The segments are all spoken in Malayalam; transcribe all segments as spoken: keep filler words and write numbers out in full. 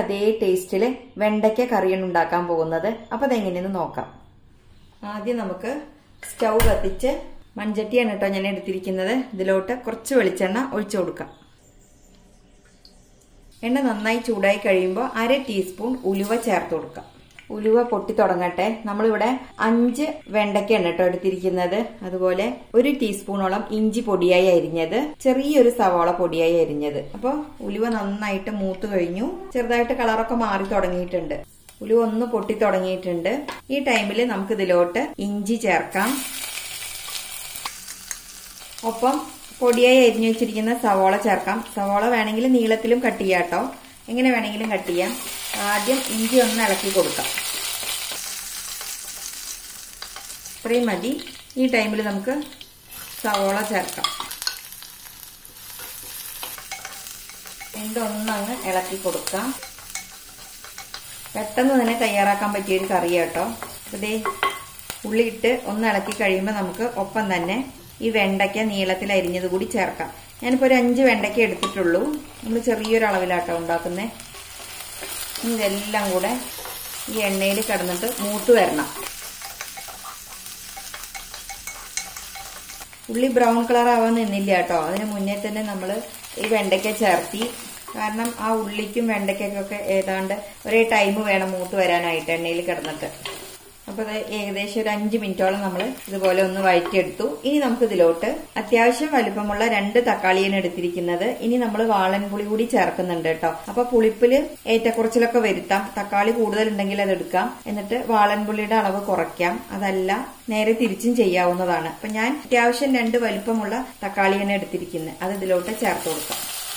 അതേ ടേസ്റ്റില് വെണ്ടയ്ക്ക കറിയാണ് ഉണ്ടാക്കാൻ പോകുന്നത്. അപ്പൊ അതെങ്ങനെയെന്ന് നോക്കാം. ആദ്യം നമുക്ക് സ്റ്റൗ കത്തിച്ച് മൺചട്ടിയാണ് കേട്ടോ ഞാൻ എടുത്തിരിക്കുന്നത്. ഇതിലോട്ട് കുറച്ച് വെളിച്ചെണ്ണ ഒഴിച്ചു കൊടുക്കാം. എണ്ണ നന്നായി ചൂടായി കഴിയുമ്പോൾ അര ടീസ്പൂൺ ഉലുവ ചേർത്ത് കൊടുക്കാം. ഉലുവ പൊട്ടി തുടങ്ങട്ടെ. നമ്മളിവിടെ അഞ്ച് വെണ്ടയ്ക്കാണ് കേട്ടോ എടുത്തിരിക്കുന്നത്. അതുപോലെ ഒരു ടീസ്പൂണോളം ഇഞ്ചി പൊടിയായി അരിഞ്ഞത്, ചെറിയൊരു സവാള പൊടിയായി അരിഞ്ഞത്. അപ്പൊ ഉലുവ നന്നായിട്ട് മൂത്ത് കഴിഞ്ഞു. ചെറുതായിട്ട് കളറൊക്കെ മാറി തുടങ്ങിയിട്ടുണ്ട്. ഉലുവ ഒന്ന് പൊട്ടി തുടങ്ങിയിട്ടുണ്ട്. ഈ ടൈമിൽ നമുക്ക് ഇതിലോട്ട് ഇഞ്ചി ചേർക്കാം. ഒപ്പം പൊടിയായി അരിഞ്ഞു വെച്ചിരിക്കുന്ന സവാള ചേർക്കാം. സവാള വേണമെങ്കിൽ നീളത്തിലും കട്ട് ചെയ്യാം കേട്ടോ, എങ്ങനെ വേണമെങ്കിലും കട്ട് ചെയ്യാം. ആദ്യം ഇഞ്ചി ഒന്ന് ഇളക്കി കൊടുക്കാം. ഇത്രയും മതി. ഈ ടൈമിൽ നമുക്ക് സവാള ചേർക്കാം. എന്തൊന്നങ്ങ് ഇളക്കി കൊടുക്കാം. പെട്ടെന്ന് തന്നെ തയ്യാറാക്കാൻ പറ്റിയൊരു കറി കേട്ടോ. അതേ ഉള്ളിയിട്ട് ഒന്ന് ഇളക്കി കഴിയുമ്പോൾ നമുക്ക് ഒപ്പം തന്നെ ഈ വെണ്ടയ്ക്ക നീളത്തിൽ അരിഞ്ഞത് കൂടി ചേർക്കാം. ഞാനിപ്പോൾ ഒരു അഞ്ച് വെണ്ടയ്ക്ക എടുത്തിട്ടുള്ളൂ. നമ്മൾ ചെറിയൊരു അളവിലാട്ടോ ഉണ്ടാക്കുന്നത്. ഇതെല്ലാം കൂടെ ഈ എണ്ണയിൽ കിടന്നിട്ട് മൂത്ത് വരണം. ഉള്ളി ബ്രൗൺ കളർ ആവാൻ നിന്നില്ല കേട്ടോ. അതിന് മുന്നേ തന്നെ നമ്മൾ ഈ വെണ്ടയ്ക്ക ചേർത്തി. കാരണം ആ ഉള്ളിക്കും വെണ്ടയ്ക്കൊക്കെ ഏതാണ്ട് ഒരേ ടൈം വേണം മൂത്ത് വരാനായിട്ട് എണ്ണയിൽ കിടന്നിട്ട്. അപ്പൊ അത് ഏകദേശം ഒരു അഞ്ച് മിനിറ്റോളം നമ്മൾ ഇതുപോലെ ഒന്ന് വഴറ്റിയെടുത്തു. ഇനി നമുക്ക് ഇതിലോട്ട് അത്യാവശ്യം വലുപ്പമുള്ള രണ്ട് തക്കാളിയാണ് എടുത്തിരിക്കുന്നത്. ഇനി നമ്മൾ വാളൻപുളി കൂടി ചേർക്കുന്നുണ്ട് കേട്ടോ. അപ്പൊ പുളിപ്പില് ഏറ്റക്കുറച്ചിലൊക്കെ വരുത്താം. തക്കാളി കൂടുതലുണ്ടെങ്കിൽ അത് എടുക്കാം. എന്നിട്ട് വാളൻപുളിയുടെ അളവ് കുറയ്ക്കാം. അതല്ല നേരെ തിരിച്ചും ചെയ്യാവുന്നതാണ്. അപ്പൊ ഞാൻ അത്യാവശ്യം രണ്ട് വലുപ്പമുള്ള തക്കാളിയാണ് എടുത്തിരിക്കുന്നത്. അത് ഇതിലോട്ട് ചേർത്ത് കൊടുക്കാം.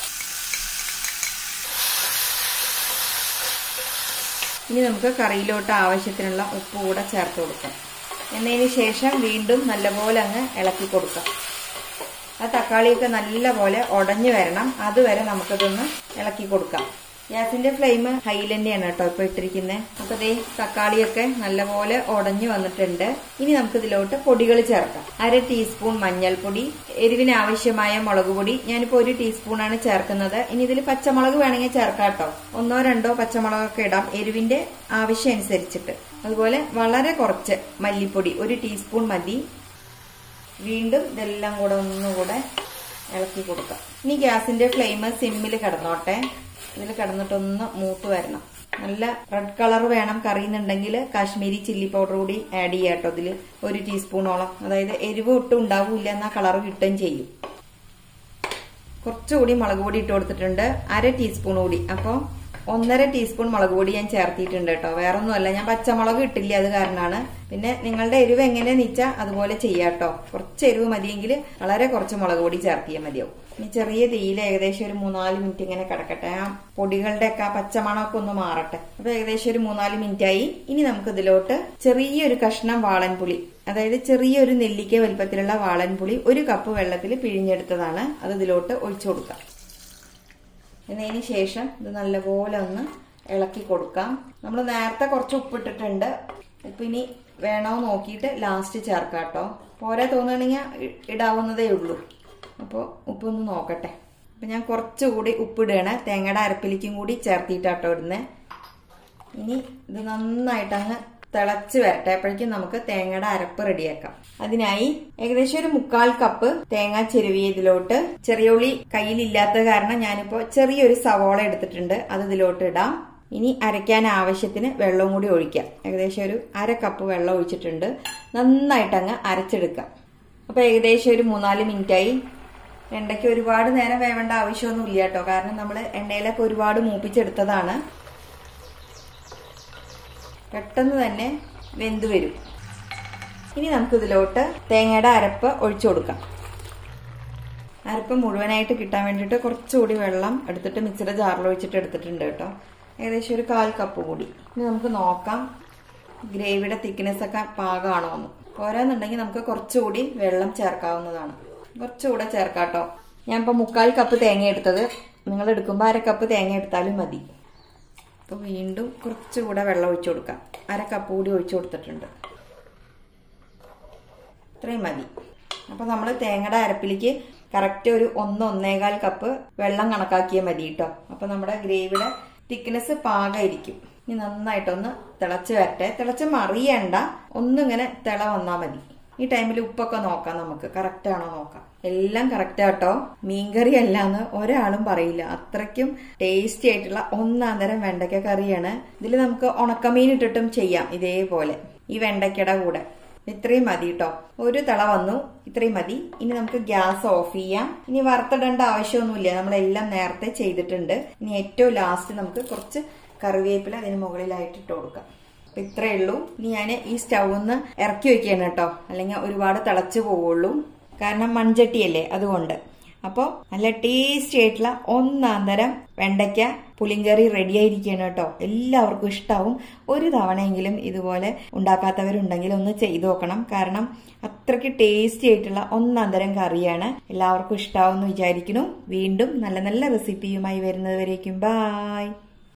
ഇനി നമുക്ക് കറിയിലോട്ട് ആവശ്യത്തിനുള്ള ഉപ്പ് കൂടെ ചേർത്ത് കൊടുക്കാം. എന്നതിന് ശേഷം വീണ്ടും നല്ലപോലെ അങ്ങ് ഇളക്കി കൊടുക്കാം. ആ തക്കാളിയൊക്കെ നല്ലപോലെ ഉടഞ്ഞു വരണം. അതുവരെ നമുക്കതൊന്ന് ഇളക്കി കൊടുക്കാം. ഗ്യാസിന്റെ ഫ്ലെയിം ഹൈയിൽ തന്നെയാണ് കേട്ടോ ഇപ്പൊ ഇട്ടിരിക്കുന്നത്. അപ്പൊ ദേ തക്കാളിയൊക്കെ നല്ലപോലെ ഉടഞ്ഞു വന്നിട്ടുണ്ട്. ഇനി നമുക്ക് ഇതിലോട്ട് പൊടികൾ ചേർക്കാം. അര ടീസ്പൂൺ മഞ്ഞൾപ്പൊടി, എരിവിന് ആവശ്യമായ മുളക് പൊടി. ഞാനിപ്പോ ഒരു ടീസ്പൂണാണ് ചേർക്കുന്നത്. ഇനി ഇതിൽ പച്ചമുളക് വേണമെങ്കിൽ ചേർക്കാം കേട്ടോ. ഒന്നോ രണ്ടോ പച്ചമുളകൊക്കെ ഇടാം എരിവിന്റെ ആവശ്യം അനുസരിച്ചിട്ട്. അതുപോലെ വളരെ കുറച്ച് മല്ലിപ്പൊടി, ഒരു ടീസ്പൂൺ മതി. വീണ്ടും ഇതെല്ലാം കൂടെ ഒന്നുകൂടെ ഇളക്കി കൊടുക്കാം. ഇനി ഗ്യാസിന്റെ ഫ്ലെയിം സിമ്മിൽ കിടന്നോട്ടെ. ഇതിൽ കിടന്നിട്ടൊന്ന് മൂത്ത് വരണം. നല്ല റെഡ് കളർ വേണം കറിയുന്നുണ്ടെങ്കിൽ കാശ്മീരി ചില്ലി പൗഡർ കൂടി ആഡ് ചെയ്യാം കേട്ടോ. ഇതിൽ ഒരു ടീസ്പൂണോളം. അതായത് എരിവ് ഒട്ടും ഉണ്ടാവില്ല, എന്നാൽ കളർ കിട്ടുകയും ചെയ്യും. കുറച്ചുകൂടി മുളക് പൊടി ഇട്ട് കൊടുത്തിട്ടുണ്ട്, അര ടീസ്പൂൺ കൂടി. അപ്പോൾ ഒന്നര ടീസ്പൂൺ മുളക് പൊടി ഞാൻ ചേർത്തിട്ടുണ്ട് കേട്ടോ. വേറെ ഒന്നുമല്ല, ഞാൻ പച്ചമുളക് ഇട്ടില്ല, അത് കാരണമാണ്. പിന്നെ നിങ്ങളുടെ എരിവ് എങ്ങനെയാന്ന് വെച്ചാൽ അതുപോലെ ചെയ്യാം കേട്ടോ. കുറച്ച് എരിവ് മതിയെങ്കിൽ വളരെ കുറച്ച് മുളക് പൊടി ചേർത്തിയാൽ മതിയാവും. ഇനി ചെറിയ തീയിൽ ഏകദേശം ഒരു മൂന്നാല് മിനിറ്റ് ഇങ്ങനെ കിടക്കട്ടെ. ആ പൊടികളുടെ ഒക്കെ ആ പച്ചമണമൊക്കെ ഒന്ന് മാറട്ടെ. അപ്പൊ ഏകദേശം ഒരു മൂന്നാല് മിനിറ്റ് ആയി. ഇനി നമുക്ക് ഇതിലോട്ട് ചെറിയൊരു കഷ്ണം വാളൻപുളി, അതായത് ചെറിയൊരു നെല്ലിക്ക വലുപ്പത്തിലുള്ള വാളൻപുളി ഒരു കപ്പ് വെള്ളത്തിൽ പിഴിഞ്ഞെടുത്തതാണ്. അത് ഇതിലോട്ട് ഒഴിച്ചു കൊടുക്കാം. എന്നതിന് ശേഷം ഇത് നല്ലപോലെ ഒന്ന് ഇളക്കി കൊടുക്കാം. നമ്മൾ നേരത്തെ കുറച്ച് ഉപ്പിട്ടിട്ടുണ്ട്. ഉപ്പിനി വേണോ നോക്കിയിട്ട് ലാസ്റ്റ് ചേർക്കാം കേട്ടോ. പോരാ തോന്നുകയാണെങ്കിൽ ഇടാവുന്നതേ ഉള്ളൂ. അപ്പോൾ ഉപ്പൊന്ന് നോക്കട്ടെ. അപ്പം ഞാൻ കുറച്ചുകൂടി ഉപ്പിടുകയാണ്. തേങ്ങയുടെ അരപ്പിലേക്കും കൂടി ചേർത്തിട്ടാട്ടോ ഇടുന്നത്. ഇനി ഇത് നന്നായിട്ട് അങ്ങ് തിളച്ച് വരട്ടെ. അപ്പോഴേക്കും നമുക്ക് തേങ്ങയുടെ അരപ്പ് റെഡിയാക്കാം. അതിനായി ഏകദേശം ഒരു മുക്കാൽ കപ്പ് തേങ്ങ ചെരുവിയതിലോട്ട്, ചെറിയ ഉള്ളി കയ്യിലില്ലാത്ത കാരണം ഞാനിപ്പോ ചെറിയൊരു സവോള എടുത്തിട്ടുണ്ട്, അത് ഇതിലോട്ട് ഇടാം. ഇനി അരയ്ക്കാൻ ആവശ്യത്തിന് വെള്ളവും കൂടി ഒഴിക്കാം. ഏകദേശം ഒരു അര കപ്പ് വെള്ളം ഒഴിച്ചിട്ടുണ്ട്. നന്നായിട്ട് അങ്ങ് അരച്ചെടുക്കാം. അപ്പൊ ഏകദേശം ഒരു മൂന്നാല് മിനിറ്റായി. വെണ്ടയ്ക്ക് ഒരുപാട് നേരം വേവേണ്ട ആവശ്യമൊന്നും ഇല്ല കേട്ടോ. കാരണം നമ്മൾ എണ്ണയിലൊക്കെ ഒരുപാട് മൂപ്പിച്ചെടുത്തതാണ്. പെട്ടെന്ന് തന്നെ വെന്ത് വരും. ഇനി നമുക്ക് ഇതിലോട്ട് തേങ്ങയുടെ അരപ്പ് ഒഴിച്ചു കൊടുക്കാം. അരപ്പ് മുഴുവനായിട്ട് കിട്ടാൻ വേണ്ടിയിട്ട് കുറച്ചുകൂടി വെള്ളം എടുത്തിട്ട് മിക്സിയുടെ ജാറിൽ ഒഴിച്ചിട്ട് എടുത്തിട്ടുണ്ട് കേട്ടോ. ഏകദേശം ഒരു കാൽ കപ്പ് കൂടി. ഇനി നമുക്ക് നോക്കാം ഗ്രേവിയുടെ തിക്നെസ് ഒക്കെ പാകമാണോ എന്ന്. പോരാന്നുണ്ടെങ്കിൽ നമുക്ക് കുറച്ചുകൂടി വെള്ളം ചേർക്കാവുന്നതാണ്. കുറച്ചുകൂടെ ചേർക്കാട്ടോ. ഞാൻ ഇപ്പൊ മുക്കാൽ കപ്പ് തേങ്ങ എടുത്തത്. നിങ്ങൾ എടുക്കുമ്പോൾ അര കപ്പ് തേങ്ങ എടുത്താലും മതി. അപ്പൊ വീണ്ടും കുറച്ചുകൂടെ വെള്ളം ഒഴിച്ചു കൊടുക്കാം. അര കപ്പ് കൂടി ഒഴിച്ചു കൊടുത്തിട്ടുണ്ട്. ഇത്രയും മതി. അപ്പൊ നമ്മൾ തേങ്ങയുടെ അരപ്പിലേക്ക് കറക്റ്റ് ഒരു ഒന്ന് ഒന്നേകാൽ കപ്പ് വെള്ളം കണക്കാക്കിയാൽ മതി കേട്ടോ. അപ്പൊ നമ്മുടെ ഗ്രേവിയുടെ തിക്നെസ് പാകമായിരിക്കും. ഇനി നന്നായിട്ടൊന്ന് തിളച്ച് വരട്ടെ. തിളച്ച് മറിയണ്ട, ഒന്നിങ്ങനെ തിള വന്നാൽ മതി. ഈ ടൈമിൽ ഉപ്പൊക്കെ നോക്കാം, നമുക്ക് കറക്റ്റ് ആണോ നോക്കാം. എല്ലാം കറക്റ്റ് ആട്ടോ. മീൻകറി അല്ലാന്ന് ഒരാളും പറയില്ല, അത്രയ്ക്കും ടേസ്റ്റി ആയിട്ടുള്ള ഒന്നാം തരം വെണ്ടയ്ക്ക കറിയാണ്. ഇതിൽ നമുക്ക് ഉണക്കമീൻ ഇട്ടിട്ടും ചെയ്യാം ഇതേപോലെ ഈ വെണ്ടയ്ക്കയുടെ കൂടെ. ഇത്രയും മതി കേട്ടോ. ഒരു തിള വന്നു, ഇത്രയും മതി. ഇനി നമുക്ക് ഗ്യാസ് ഓഫ് ചെയ്യാം. ഇനി വറുത്തിടേണ്ട ആവശ്യമൊന്നുമില്ല, നമ്മളെല്ലാം നേരത്തെ ചെയ്തിട്ടുണ്ട്. ഇനി ഏറ്റവും ലാസ്റ്റ് നമുക്ക് കുറച്ച് കറിവേപ്പില അതിന് മുകളിലായിട്ട് ഇട്ട് കൊടുക്കാം. അപ്പൊ ഇത്രയേ ഉള്ളൂ. ഇനി ഞാൻ ഈ സ്റ്റൗന്ന് ഇറക്കി വെക്കുകയാണ് കേട്ടോ, അല്ലെങ്കിൽ ഒരുപാട് തിളച്ചു പോവുള്ളൂ. കാരണം മൺചട്ടിയല്ലേ, അതുകൊണ്ട്. അപ്പോൾ നല്ല ടേസ്റ്റി ആയിട്ടുള്ള ഒന്നാം തരം വെണ്ടയ്ക്ക പുളിങ്കറി റെഡി ആയിരിക്കുകയാണ് കേട്ടോ. എല്ലാവർക്കും ഇഷ്ടാവും. ഒരു തവണയെങ്കിലും ഇതുപോലെ ഉണ്ടാക്കാത്തവരുണ്ടെങ്കിൽ ഒന്ന് ചെയ്തു നോക്കണം. കാരണം അത്രയ്ക്ക് ടേസ്റ്റി ആയിട്ടുള്ള ഒന്നാം തരം കറിയാണ്. എല്ലാവർക്കും ഇഷ്ടാവും എന്ന് വിചാരിക്കുന്നു. വീണ്ടും നല്ല നല്ല റെസിപ്പിയുമായി വരുന്നത് വരേക്കും ബായ്.